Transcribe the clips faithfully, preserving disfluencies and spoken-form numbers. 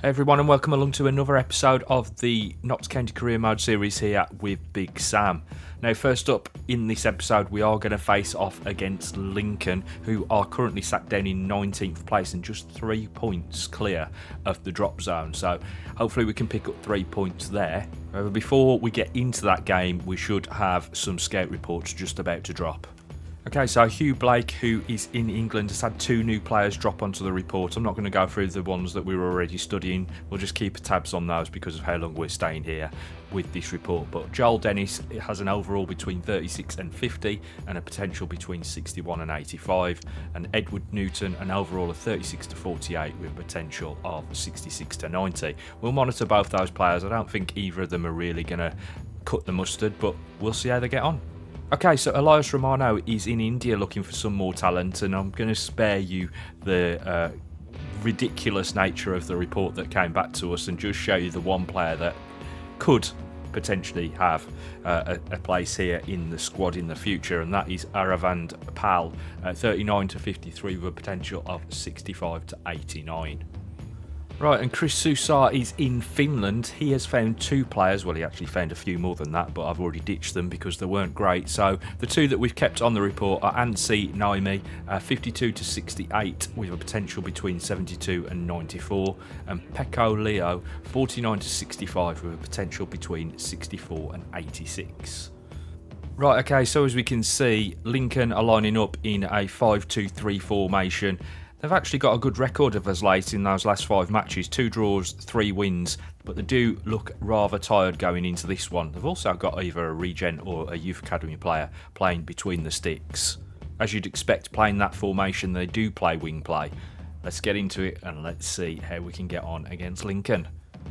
Everyone, and welcome along to another episode of the Notts County Career Mode series here with Big Sam. Now, first up in this episode, we are going to face off against Lincoln, who are currently sat down in nineteenth place and just three points clear of the drop zone. So hopefully we can pick up three points there. However, before we get into that game, we should have some scout reports just about to drop. Okay, so Hugh Blake, who is in England, has had two new players drop onto the report. I'm not going to go through the ones that we were already studying. We'll just keep tabs on those because of how long we're staying here with this report. But Joel Dennis has an overall between thirty-six and fifty and a potential between sixty-one and eighty-five. And Edward Newton, an overall of thirty-six to forty-eight with a potential of sixty-six to ninety. We'll monitor both those players. I don't think either of them are really going to cut the mustard, but we'll see how they get on. Okay, so Elias Romano is in India looking for some more talent, and I'm going to spare you the uh, ridiculous nature of the report that came back to us and just show you the one player that could potentially have uh, a, a place here in the squad in the future, and that is Aravand Pal, uh, thirty-nine to fifty-three with a potential of sixty-five to eighty-nine. Right, and Chris Susar is in Finland. He has found two players. Well, he actually found a few more than that, but I've already ditched them because they weren't great. So the two that we've kept on the report are Anssi Naimi, uh, fifty-two to sixty-eight with a potential between seventy-two and ninety-four, and Pekko Leo, forty-nine to sixty-five with a potential between sixty-four and eighty-six. Right, okay, so as we can see, Lincoln are lining up in a five two three formation. They've actually got a good record of us late in those last five matches. Two draws, three wins, but they do look rather tired going into this one. They've also got either a regen or a youth academy player playing between the sticks. As you'd expect, playing that formation, they do play wing play. Let's get into it and let's see how we can get on against Lincoln.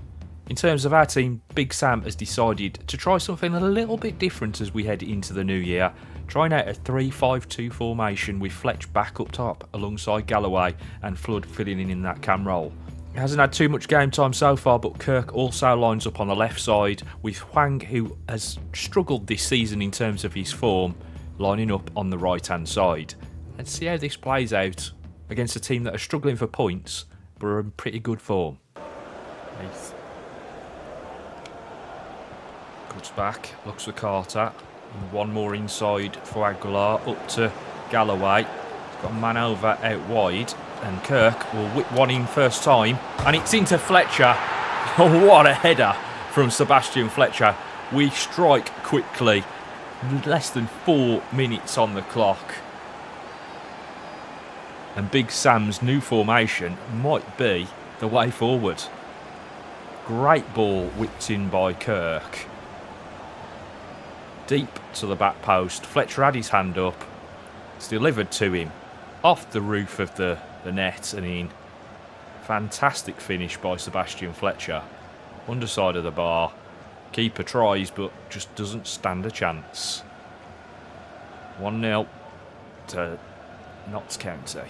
In terms of our team, Big Sam has decided to try something a little bit different as we head into the new year. Trying out a three five two formation with Fletch back up top alongside Galloway and Flood filling in in that cam role. He hasn't had too much game time so far, but Kirk also lines up on the left side with Hwang, who has struggled this season in terms of his form, lining up on the right hand side. Let's see how this plays out against a team that are struggling for points but are in pretty good form. Nice. Cuts back, looks for Carter. And one more inside for Aguilar, up to Galloway. He's got a man over out wide, and Kirk will whip one in first time, and it's into Fletcher. Oh, what a header from Sebastian Fletcher. We strike quickly, less than four minutes on the clock. And Big Sam's new formation might be the way forward. Great ball whipped in by Kirk. Deep to the back post. Fletcher had his hand up. It's delivered to him off the roof of the, the net and in. Fantastic finish by Sebastian Fletcher. Underside of the bar. Keeper tries but just doesn't stand a chance. one nil to Notts County.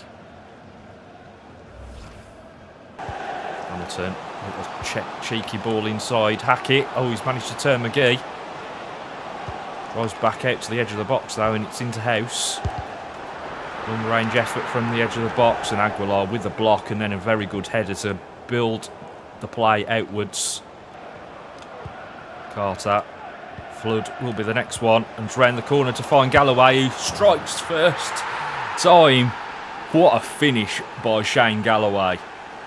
Hamilton with a che cheeky ball inside. Hackett. Oh, he's managed to turn McGee. Drives back out to the edge of the box though, and it's into House. Long range effort from the edge of the box, and Aguilar with the block, and then a very good header to build the play outwards. Carter. Flood will be the next one, and it's round the corner to find Galloway, who strikes first time. What a finish by Shane Galloway.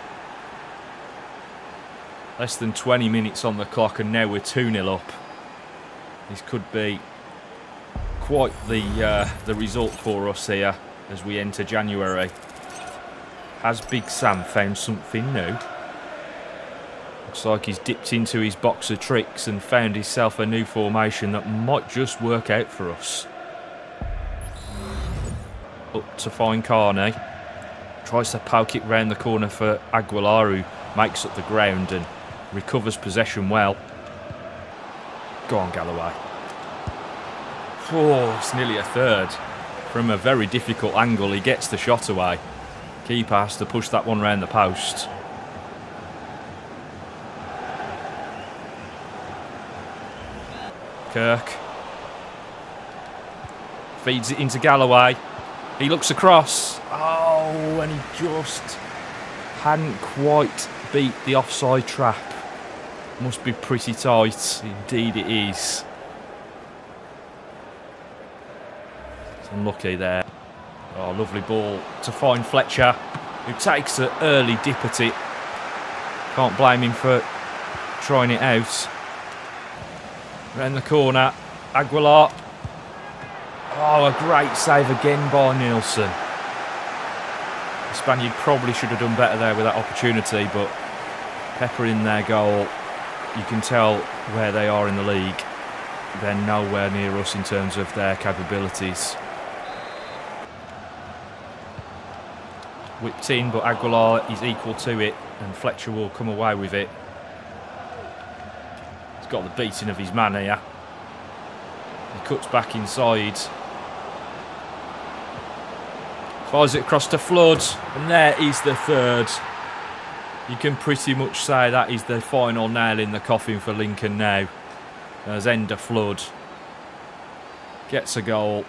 Less than twenty minutes on the clock, and now we're two nil up. This could be quite the uh, the result for us here as we enter January. Has Big Sam found something new? Looks like he's dipped into his box of tricks and found himself a new formation that might just work out for us. Up to find Carney. Tries to poke it round the corner for Aguilar, who makes up the ground and recovers possession well. Go on, Galloway. Oh, it's nearly a third. From a very difficult angle, he gets the shot away. Keeper has to push that one round the post. Kirk feeds it into Galloway. He looks across. Oh, and he just hadn't quite beat the offside trap. Must be pretty tight. Indeed it is. It's unlucky there. Oh, lovely ball to find Fletcher, who takes an early dip at it. Can't blame him for trying it out. Around the corner, Aguilar. Oh, a great save again by Nielsen. The Spaniard probably should have done better there with that opportunity, but peppering their goal. You can tell where they are in the league. They're nowhere near us in terms of their capabilities. Whipped in, but Aguilar is equal to it, and Fletcher will come away with it. He's got the beating of his man here. He cuts back inside. Fires it across to Flood, and there is the third. You can pretty much say that is the final nail in the coffin for Lincoln now, as Ender Flood gets a goal.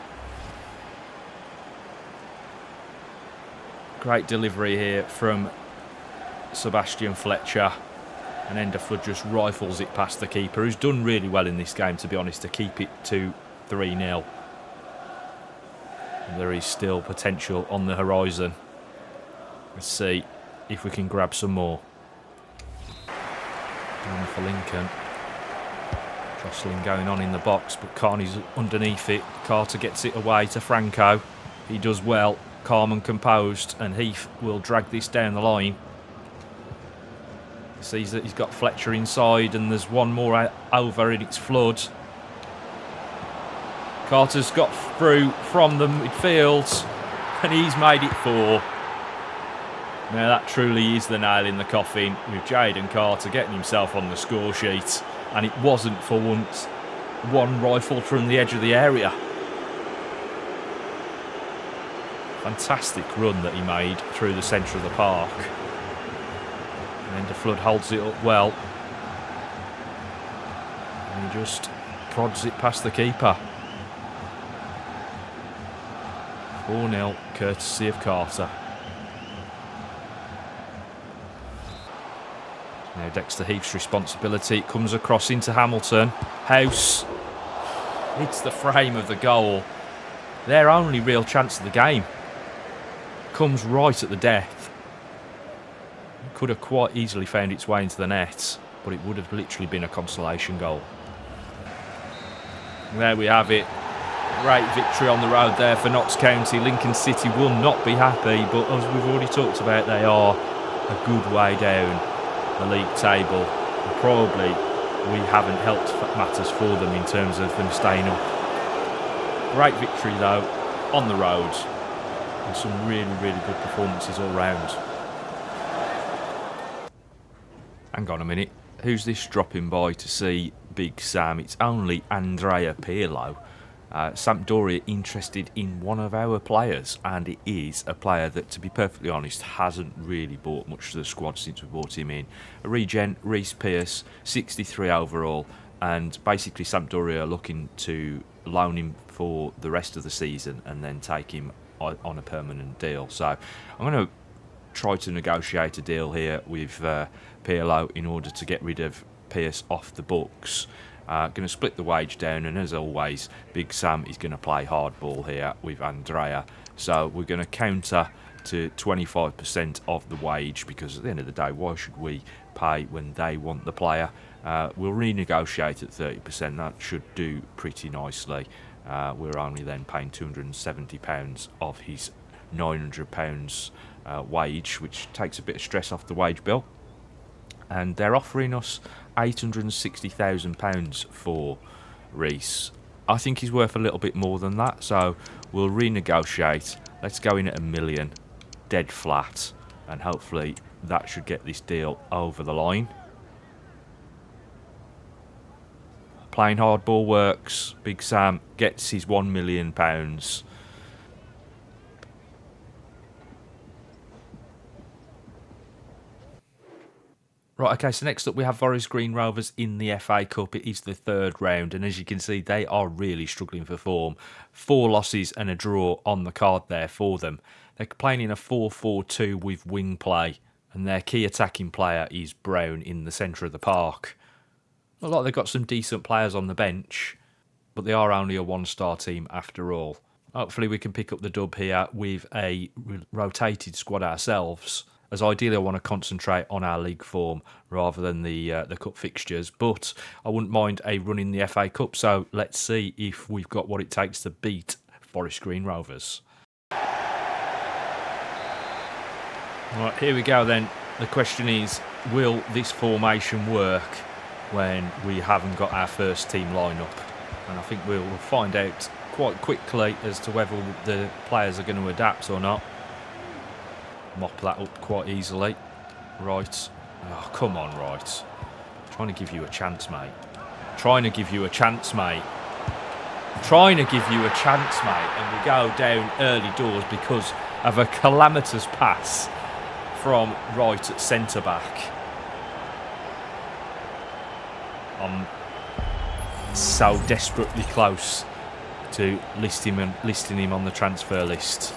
Great delivery here from Sebastian Fletcher, and Ender Flood just rifles it past the keeper, who's done really well in this game, to be honest, to keep it to three nil. There is still potential on the horizon. Let's see if we can grab some more. Down for Lincoln. Jostling going on in the box, but Carney's underneath it. Carter gets it away to Franco. He does well, calm and composed, and Heath will drag this down the line. Sees that he's got Fletcher inside, and there's one more over, and it's Flood. Carter's got through from the midfield, and he's made it four. Now that truly is the nail in the coffin, with Jayden Carter getting himself on the score sheet, and it wasn't for once one rifle from the edge of the area. Fantastic run that he made through the centre of the park. And Ender Flood holds it up well. And he just prods it past the keeper. four nil, courtesy of Carter. Now Dexter Heath's responsibility. It comes across into Hamilton. House hits the frame of the goal. Their only real chance of the game. Comes right at the death. Could have quite easily found its way into the net, but it would have literally been a consolation goal. And there we have it. Great victory on the road there for Notts County. Lincoln City will not be happy, but as we've already talked about, they are a good way down the league table. And probably we haven't helped matters for them in terms of them staying up. Great victory though, on the road, and some really, really good performances all round. Hang on a minute, who's this dropping by to see Big Sam? It's only Andrea Pirlo. Uh, Sampdoria interested in one of our players, and it is a player that, to be perfectly honest, hasn't really brought much to the squad since we brought him in. A regen, Reece Pearce, sixty-three overall, and basically Sampdoria are looking to loan him for the rest of the season and then take him on a permanent deal. So I'm going to try to negotiate a deal here with uh, Pirlo in order to get rid of Pearce off the books. Uh, going to split the wage down, and as always, Big Sam is going to play hardball here with Andrea. So we're going to counter to twenty-five percent of the wage, because at the end of the day, why should we pay when they want the player? Uh, we'll renegotiate at thirty percent. That should do pretty nicely. Uh, we're only then paying two hundred and seventy pounds of his nine hundred pounds uh, wage, which takes a bit of stress off the wage bill. And they're offering us eight hundred and sixty thousand pounds for Reece. I think he's worth a little bit more than that, so we'll renegotiate. Let's go in at a million, dead flat, and hopefully that should get this deal over the line. Playing hardball works. Big Sam gets his one million pounds. Right, okay, so next up we have Forest Green Rovers in the F A Cup. It is the third round, and as you can see, they are really struggling for form. Four losses and a draw on the card there for them. They're playing in a four four two with wing play. And their key attacking player is Brown in the centre of the park. Not like they've got some decent players on the bench, but they are only a one-star team after all. Hopefully we can pick up the dub here with a rotated squad ourselves, as ideally I want to concentrate on our league form rather than the uh, the cup fixtures. But I wouldn't mind a run in the F A Cup, so let's see if we've got what it takes to beat Forest Green Rovers. Right, here we go then. The question is, will this formation work when we haven't got our first team lineup? And I think we'll find out quite quickly as to whether the players are going to adapt or not. Mop that up quite easily. Right. Oh, come on, right. Trying to give you a chance, mate. Trying to give you a chance, mate. Trying to give you a chance, mate. And we go down early doors because of a calamitous pass from right at centre-back. I'm so desperately close to listing him, listing him on the transfer list.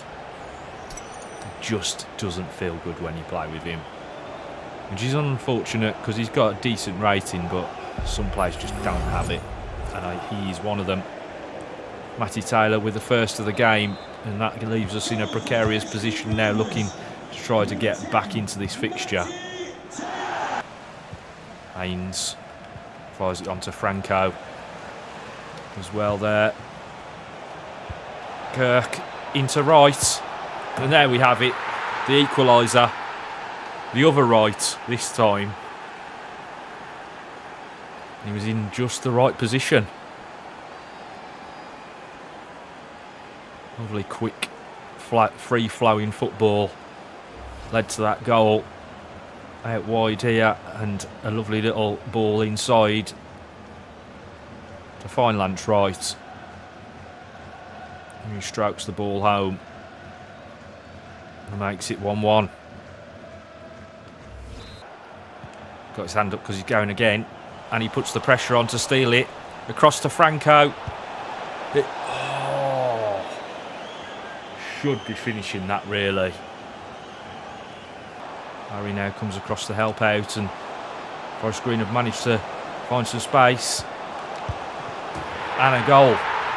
Just doesn't feel good when you play with him. Which is unfortunate because he's got a decent rating, but some players just don't have it. And I, he is one of them. Matty Taylor with the first of the game, and that leaves us in a precarious position now, looking to try to get back into this fixture. Haynes fires it onto Franco as well there. Kirk into right, and there we have it, the equaliser. The other right this time. He was in just the right position. Lovely quick, flat, free-flowing football led to that goal. Out wide here, and a lovely little ball inside to find Lance Wright. He strokes the ball home and makes it one one. Got his hand up because he's going again, and he puts the pressure on to steal it. Across to Franco. It, oh, should be finishing that, really. Harry now comes across to help out, and Forest Green have managed to find some space. And a goal.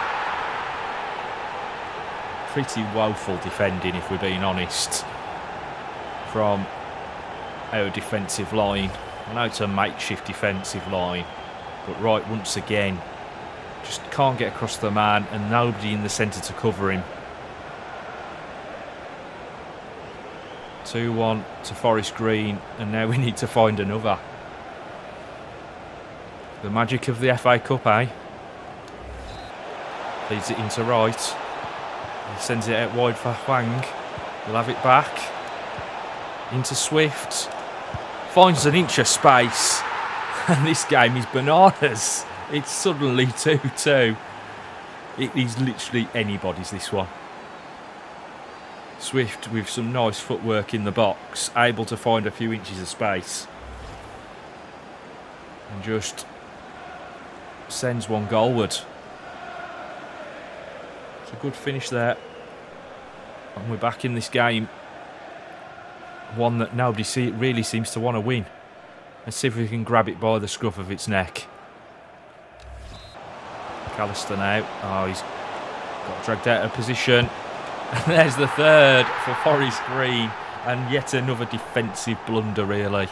Pretty woeful defending, if we're being honest, from our defensive line. I know it's a makeshift defensive line, but Wright once again just can't get across the man, and nobody in the centre to cover him. two one to Forest Green, and now we need to find another. The magic of the F A Cup, eh? Leads it into Wright. He sends it out wide for Hwang. He'll have it back. Into Swift. Finds an inch of space. And this game is bananas. It's suddenly two two. It is literally anybody's, this one. Swift with some nice footwork in the box, able to find a few inches of space, and just sends one goalward. It's a good finish there, and we're back in this game, one that nobody see, really seems to want to win. Let's see if we can grab it by the scruff of its neck. Callister now. Oh, he's got dragged out of position. And there's the third for Forest Green, and yet another defensive blunder, really.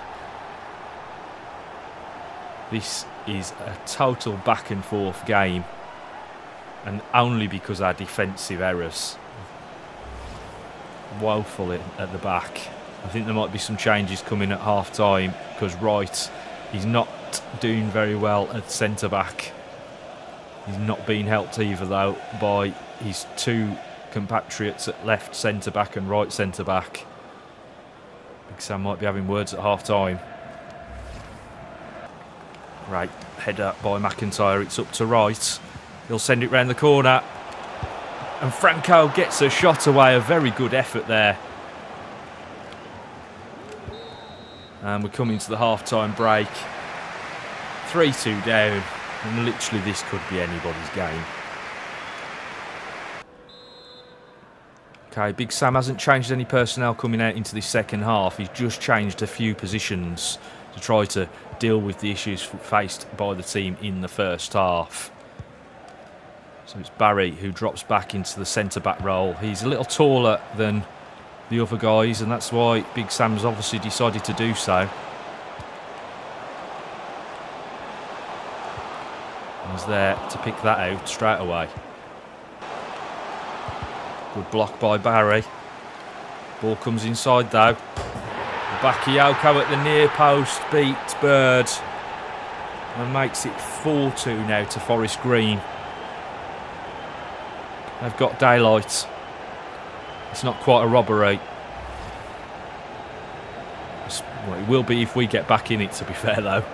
This is a total back and forth game, and only because our defensive errors. Woeful at the back. I think there might be some changes coming at half time, because Wright, he's not doing very well at centre back. He's not being helped either, though, by his two compatriots at left centre back and right centre back. Big Sam might be having words at half time. Right, header by McIntyre. It's up to Wright. He'll send it round the corner, and Franco gets a shot away. A very good effort there. And we're coming to the half time break. three two down, and literally this could be anybody's game. Okay, Big Sam hasn't changed any personnel coming out into the second half. He's just changed a few positions to try to deal with the issues faced by the team in the first half. So it's Barry who drops back into the centre-back role. He's a little taller than the other guys, and that's why Big Sam's obviously decided to do so. He's there to pick that out straight away. Good block by Barry. Ball comes inside though. Bakayoko at the near post beats Bird and makes it four two now to Forest Green. They've got daylight. It's not quite a robbery. Well, it will be if we get back in it, to be fair though.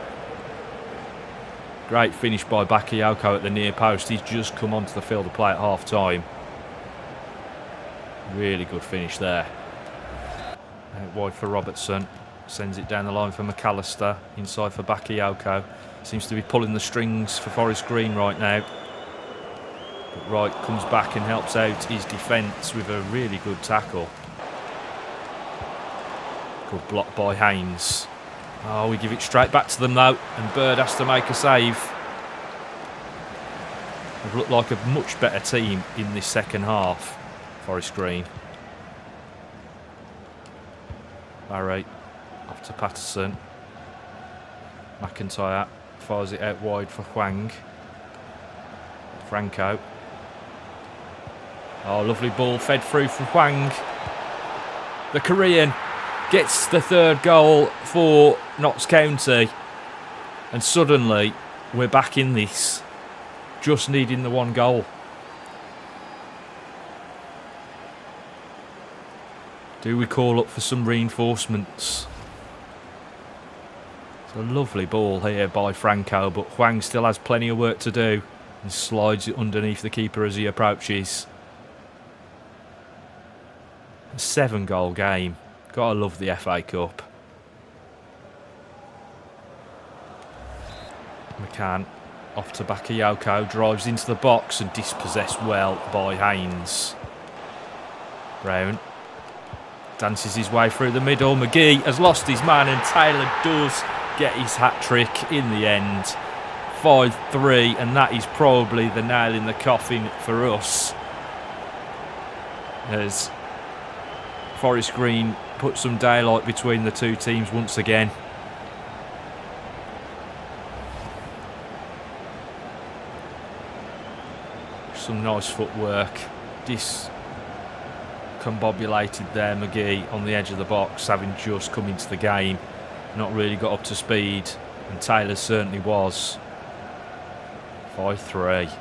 Great finish by Bakayoko at the near post. He's just come onto the field of play at half time. Really good finish there. Out wide for Robertson. Sends it down the line for McAllister. Inside for Bakayoko. Seems to be pulling the strings for Forest Green right now. But Wright comes back and helps out his defence with a really good tackle. Good block by Haynes. Oh, we give it straight back to them though. And Bird has to make a save. They've looked like a much better team in this second half. Forest Green. Barry off to Patterson. McIntyre fires it out wide for Hwang. Franco. Oh, lovely ball fed through from Hwang. The Korean gets the third goal for Notts County. And suddenly we're back in this. Just needing the one goal. Do we call up for some reinforcements? It's a lovely ball here by Franco, but Hwang still has plenty of work to do and slides it underneath the keeper as he approaches. A seven goal game. Gotta love the F A Cup. McCann off to Bakayoko, drives into the box and dispossessed well by Haynes. Brown dances his way through the middle. McGee has lost his man and Taylor does get his hat-trick in the end. five three, and that is probably the nail in the coffin for us. As Forest Green put some daylight between the two teams once again. Some nice footwork. This combobulated there, McGee on the edge of the box, having just come into the game, not really got up to speed, and Taylor certainly was. five three.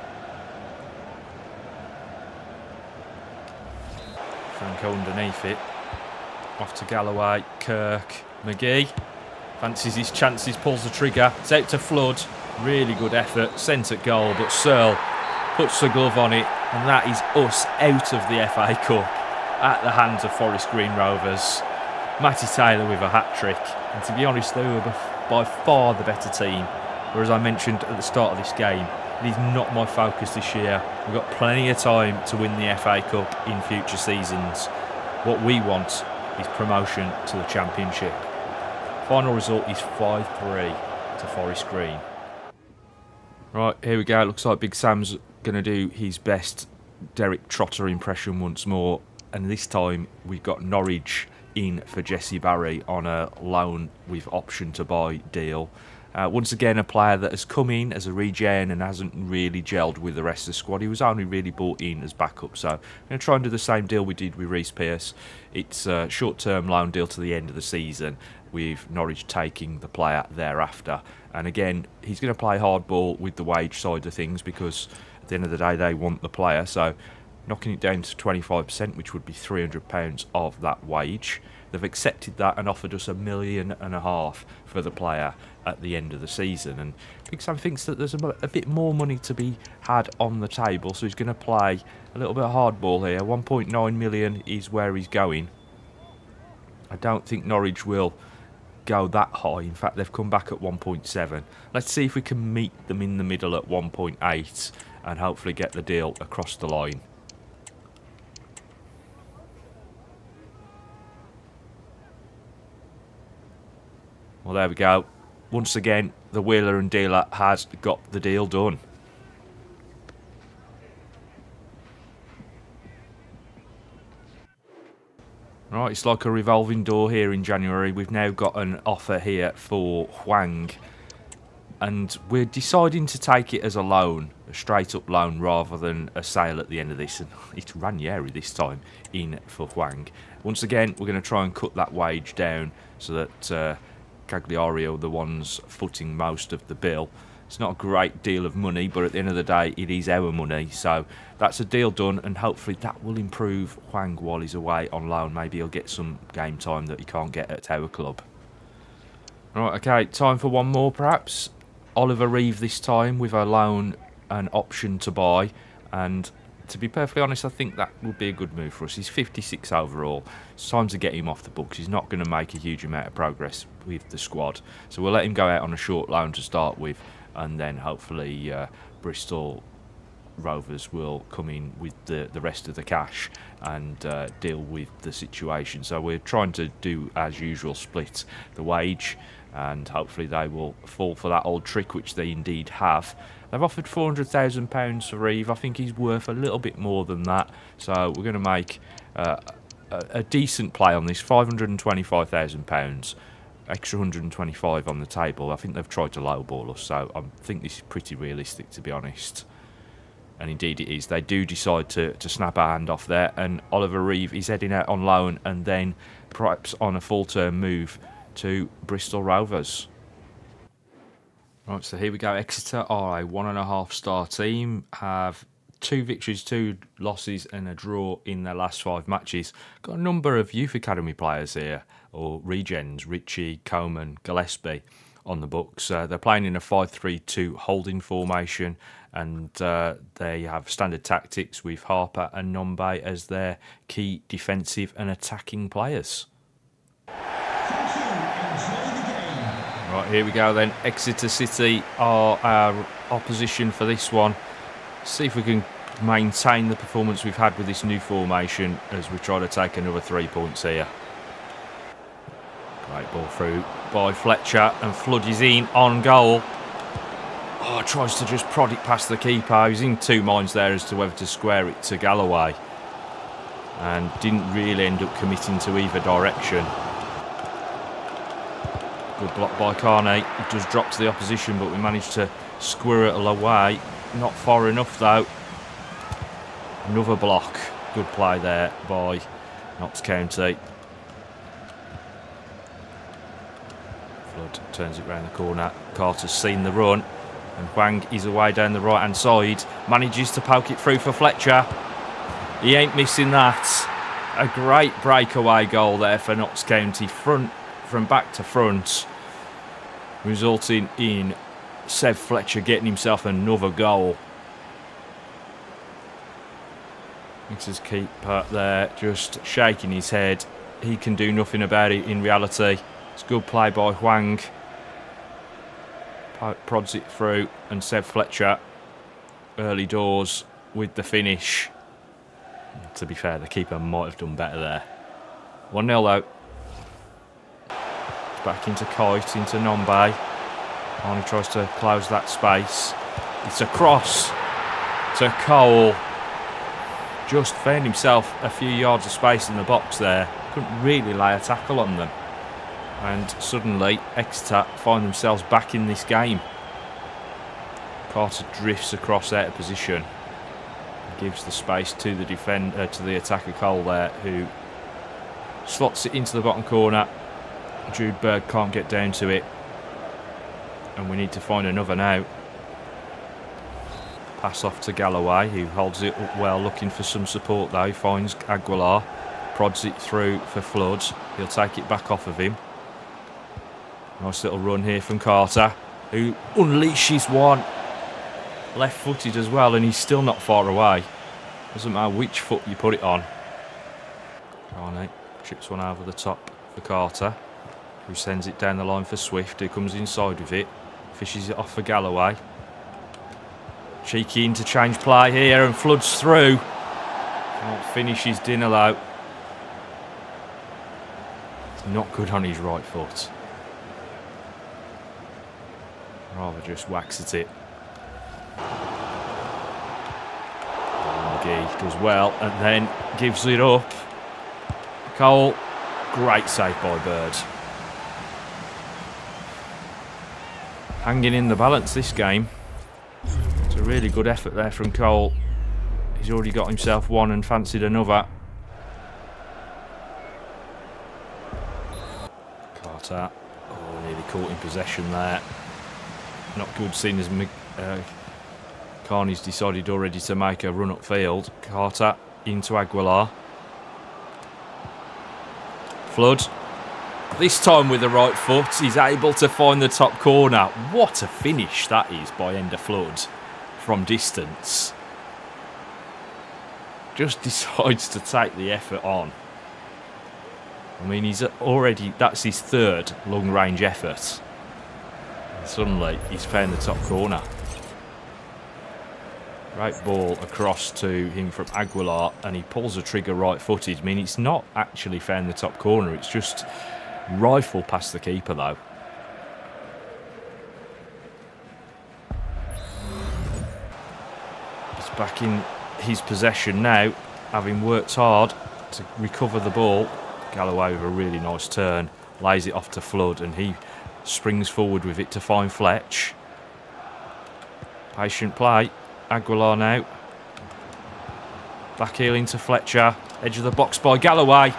Franco underneath it, off to Galloway, Kirk, McGee fancies his chances, pulls the trigger, it's out to Flood, really good effort, sent at goal, but Searle puts the glove on it, and that is us out of the F A Cup at the hands of Forest Green Rovers. Matty Taylor with a hat-trick, and to be honest they were by far the better team, whereas I mentioned at the start of this game, it is not my focus this year. We've got plenty of time to win the F A Cup in future seasons. What we want is promotion to the Championship. Final result is five three to Forest Green. Right, here we go. It looks like Big Sam's going to do his best Derek Trotter impression once more. And this time we've got Norwich in for Jesse Barry on a loan with option to buy deal. Uh, once again, a player that has come in as a regen and hasn't really gelled with the rest of the squad. He was only really brought in as backup, so I'm going to try and do the same deal we did with Reece Pearce. It's a short-term loan deal to the end of the season, with Norwich taking the player thereafter. And again, he's going to play hardball with the wage side of things, because at the end of the day they want the player, so knocking it down to twenty-five percent, which would be three hundred pounds of that wage. They've accepted that and offered us a million and a half for the player at the end of the season. And Big Sam thinks that there's a, a bit more money to be had on the table, so he's going to play a little bit of hardball here. one point nine million is where he's going. I don't think Norwich will go that high. In fact, they've come back at one point seven. Let's see if we can meet them in the middle at one point eight and hopefully get the deal across the line. Well, there we go. Once again, the wheeler and dealer has got the deal done. Right, it's like a revolving door here in January. We've now got an offer here for Hwang. And we're deciding to take it as a loan, a straight up loan, rather than a sale at the end of this. And it's Ranieri this time in for Hwang. Once again, we're going to try and cut that wage down so that uh, Cagliari are the ones footing most of the bill. It's not a great deal of money, but at the end of the day, it is our money. So that's a deal done, and hopefully that will improve Hwang while he's away on loan. Maybe he'll get some game time that he can't get at our club. Right, okay, time for one more perhaps. Oliver Reeve this time with a loan and option to buy. And to be perfectly honest, I think that would be a good move for us. He's fifty-six overall. It's time to get him off the books. He's not going to make a huge amount of progress with the squad. So we'll let him go out on a short loan to start with. And then hopefully uh, Bristol Rovers will come in with the, the rest of the cash and uh, deal with the situation. So we're trying to do, as usual, split the wage. And hopefully they will fall for that old trick, which they indeed have. They've offered four hundred thousand pounds for Reeve. I think he's worth a little bit more than that. So we're going to make uh, a, a decent play on this, five hundred and twenty-five thousand pounds. Extra one hundred and twenty-five on the table. I think they've tried to lowball us, so I think this is pretty realistic, to be honest. And indeed it is. They do decide to, to snap our hand off there, and Oliver Reeve is heading out on loan and then perhaps on a full-term move to Bristol Rovers. Right, so here we go. Exeter are a one and a half star team, have two victories, two losses and a draw in their last five matches. Got a number of youth academy players here, or regens, Ritchie, Coleman, Gillespie on the books. Uh, they're playing in a five three two holding formation, and uh, they have standard tactics with Harper and Nombe as their key defensive and attacking players. Right, here we go then. Exeter City are our opposition for this one. See if we can maintain the performance we've had with this new formation as we try to take another three points here. Great ball through by Fletcher, and Flood is in on goal. Oh, tries to just prod it past the keeper. He's in two minds there as to whether to square it to Galloway, and didn't really end up committing to either direction. Good block by Carney. It does drop to the opposition, but we managed to squirrel away. Not far enough though. Another block. Good play there by Notts County. Flood turns it round the corner. Carter's seen the run, and Hwang is away down the right hand side. Manages to poke it through for Fletcher. He ain't missing that. A great breakaway goal there for Notts County, front from back to front, resulting in Sev Fletcher getting himself another goal. Exeter's keeper there just shaking his head. He can do nothing about it in reality. It's good play by Hwang. Prods it through, and Sev Fletcher early doors with the finish. To be fair, the keeper might have done better there. one nil though. Back into Kite, into Nombe. Arnie tries to close that space. It's a cross to Cole. Just found himself a few yards of space in the box there. Couldn't really lay a tackle on them. And suddenly Exeter find themselves back in this game. Carter drifts across out of position. Gives the space to the defender, to the attacker Cole there, who slots it into the bottom corner. Jude Berg can't get down to it, and we need to find another now. Pass off to Galloway, who holds it up well, looking for some support though. Finds Aguilar, prods it through for Flood. He'll take it back off of him. Nice little run here from Carter, who unleashes one. Left-footed as well, and he's still not far away. Doesn't matter which foot you put it on. Carney chips one over the top for Carter, who sends it down the line for Swift, who comes inside with it, fishes it off for Galloway. Cheeky interchange play here, and Floods through. Can't finish his dinner though. It's not good on his right foot. Rather just whacks at it. McGee does well and then gives it up. Cole, great save by Bird. Hanging in the balance this game. It's a really good effort there from Cole. He's already got himself one and fancied another. Carter, oh, nearly caught in possession there. Not good, seeing as uh, Carney's decided already to make a run upfield. Carter into Aguilar. Flood. This time with the right foot, he's able to find the top corner. What a finish that is by Ender Flood from distance. Just decides to take the effort on. I mean, he's already, that's his third long-range effort. And suddenly, he's found the top corner. Great ball across to him from Aguilar, and he pulls the trigger right-footed. I mean, it's not actually found the top corner, it's just rifle past the keeper, though. He's back in his possession now, having worked hard to recover the ball. Galloway with a really nice turn, lays it off to Flood, and he springs forward with it to find Fletch. Patient play. Aguilar now. Back heel into Fletcher. Edge of the box by Galloway.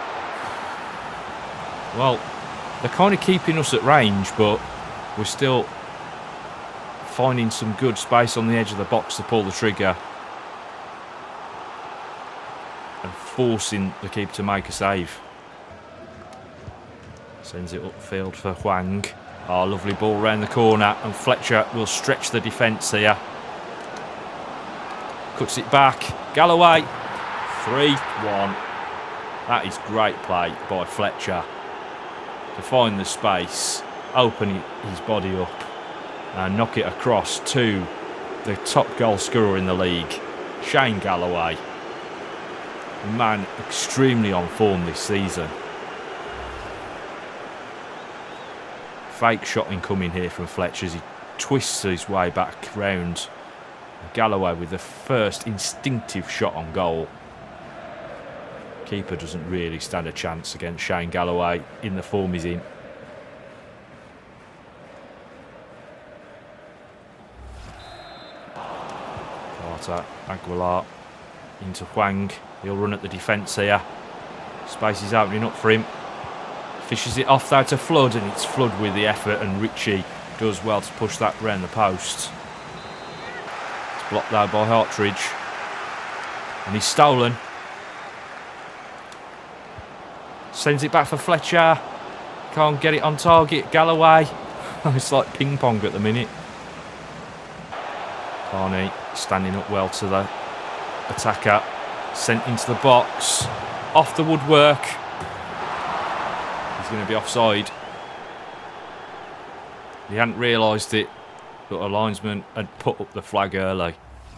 Well, they're kind of keeping us at range, but we're still finding some good space on the edge of the box to pull the trigger. And forcing the keeper to make a save. Sends it upfield for Hwang. Oh, lovely ball round the corner, and Fletcher will stretch the defence here. Cuts it back. Galloway. three one. That is great play by Fletcher. To find the space, open his body up, and knock it across to the top goal scorer in the league, Shane Galloway. The man extremely on form this season. Fake shot incoming here from Fletcher as he twists his way back round. Galloway with the first instinctive shot on goal. Keeper doesn't really stand a chance against Shane Galloway in the form he's in. Carter, Aguilar into Hwang. He'll run at the defence here. Space is opening up for him. Fishes it off there to Flood, and it's Flood with the effort, and Ritchie does well to push that round the post. It's blocked there by Hartridge. And he's stolen. Sends it back for Fletcher. Can't get it on target. Galloway. It's like ping pong at the minute. Carney standing up well to the attacker. Sent into the box. Off the woodwork. He's going to be offside. He hadn't realised it, but a linesman had put up the flag early.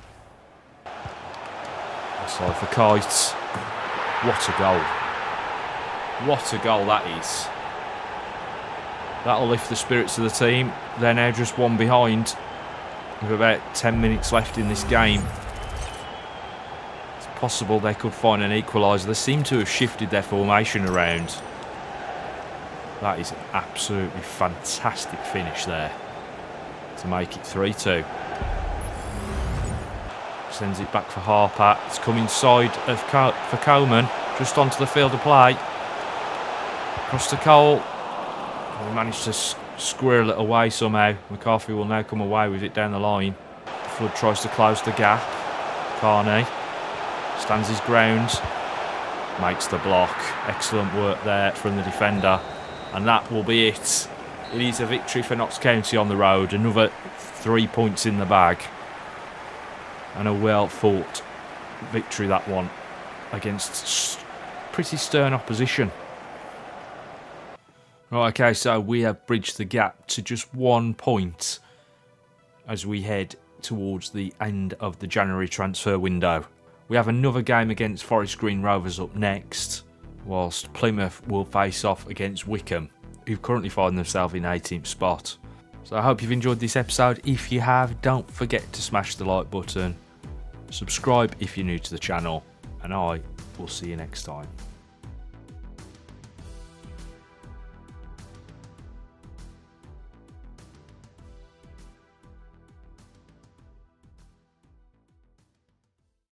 Offside for Kites. What a goal. What a goal that is. That'll lift the spirits of the team. They're now just one behind with about ten minutes left in this game. It's possible they could find an equaliser. They seem to have shifted their formation around. That is an absolutely fantastic finish there to make it three two. Sends it back for Harper. It's come inside of Co for Coleman, just onto the field of play. Across to Cole. We managed to squirrel it away somehow. McCarthy will now come away with it down the line. Flood tries to close the gap. Carney stands his ground. Makes the block. Excellent work there from the defender. And that will be it. It is a victory for Notts County on the road. Another three points in the bag. And a well-fought victory, that one, against pretty stern opposition. Right, okay, so we have bridged the gap to just one point as we head towards the end of the January transfer window. We have another game against Forest Green Rovers up next, whilst Plymouth will face off against Wickham, who currently find themselves in eighteenth spot. So I hope you've enjoyed this episode. If you have, don't forget to smash the like button, subscribe if you're new to the channel, and I will see you next time.